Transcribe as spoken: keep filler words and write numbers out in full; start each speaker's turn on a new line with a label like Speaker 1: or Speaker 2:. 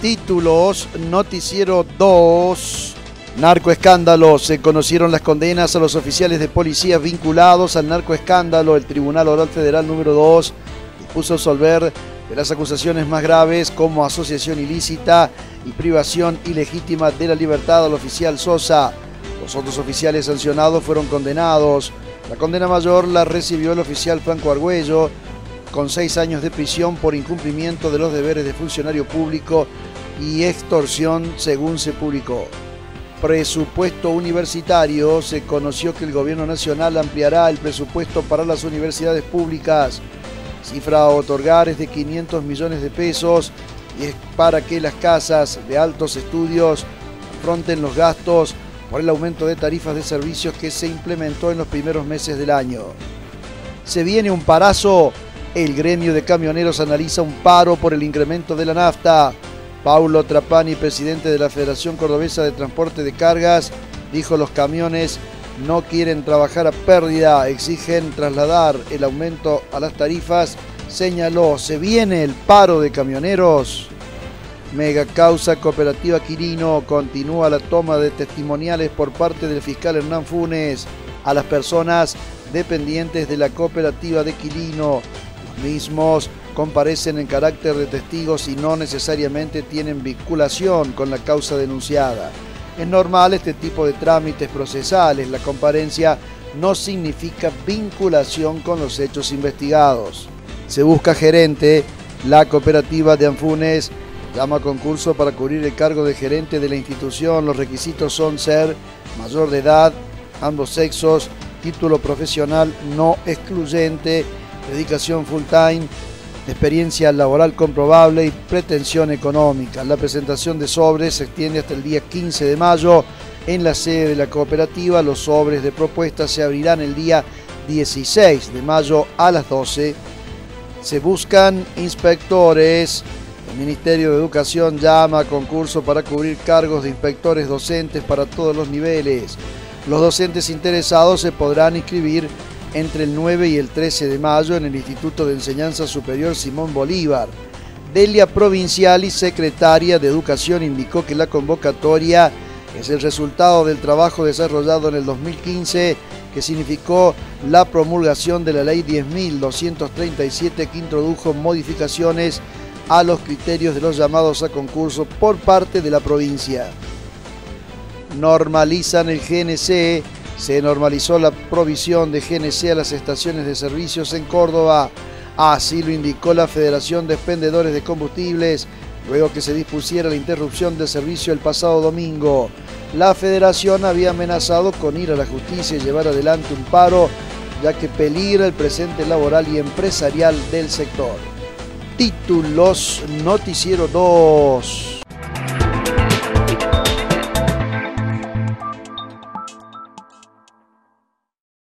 Speaker 1: Títulos, Noticiero dos. Narcoescándalo. Se conocieron las condenas a los oficiales de policía vinculados al narcoescándalo. El Tribunal Oral Federal número dos dispuso absolver de las acusaciones más graves como asociación ilícita y privación ilegítima de la libertad al oficial Sosa. Los otros oficiales sancionados fueron condenados. La condena mayor la recibió el oficial Franco Argüello, con seis años de prisión por incumplimiento de los deberes de funcionario público y extorsión, según se publicó. Presupuesto universitario. Se conoció que el gobierno nacional ampliará el presupuesto para las universidades públicas. Cifra a otorgar es de quinientos millones de pesos y es para que las casas de altos estudios afronten los gastos por el aumento de tarifas de servicios que se implementó en los primeros meses del año. Se viene un parazo. El gremio de camioneros analiza un paro por el incremento de la nafta. Paulo Trapani, presidente de la Federación Cordobesa de Transporte de Cargas, dijo: los camiones no quieren trabajar a pérdida, exigen trasladar el aumento a las tarifas. Señaló: se viene el paro de camioneros. Mega causa cooperativa Quilino. Continúa la toma de testimoniales por parte del fiscal Hernán Funes a las personas dependientes de la cooperativa de Quilino. Los mismos comparecen en carácter de testigos y no necesariamente tienen vinculación con la causa denunciada. Es normal este tipo de trámites procesales. La comparencia no significa vinculación con los hechos investigados. Se busca gerente. La cooperativa de Anfunes llama a concurso para cubrir el cargo de gerente de la institución. Los requisitos son ser mayor de edad, ambos sexos, título profesional no excluyente, dedicación full time, experiencia laboral comprobable y pretensión económica. La presentación de sobres se extiende hasta el día quince de mayo en la sede de la cooperativa. Los sobres de propuestas se abrirán el día dieciséis de mayo a las doce. Se buscan inspectores. El Ministerio de Educación llama a concurso para cubrir cargos de inspectores docentes para todos los niveles. Los docentes interesados se podrán inscribir entre el nueve y el trece de mayo en el Instituto de Enseñanza Superior Simón Bolívar. Delia Provinciali, secretaria de Educación, indicó que la convocatoria es el resultado del trabajo desarrollado en el dos mil quince, que significó la promulgación de la Ley diez mil doscientos treinta y siete, que introdujo modificaciones a los criterios de los llamados a concurso por parte de la provincia. Normalizan el G N C. Se normalizó la provisión de G N C a las estaciones de servicios en Córdoba. Así lo indicó la Federación de Expendedores de Combustibles, luego que se dispusiera la interrupción del servicio el pasado domingo. La Federación había amenazado con ir a la justicia y llevar adelante un paro, ya que peligra el presente laboral y empresarial del sector. Títulos, Noticiero dos.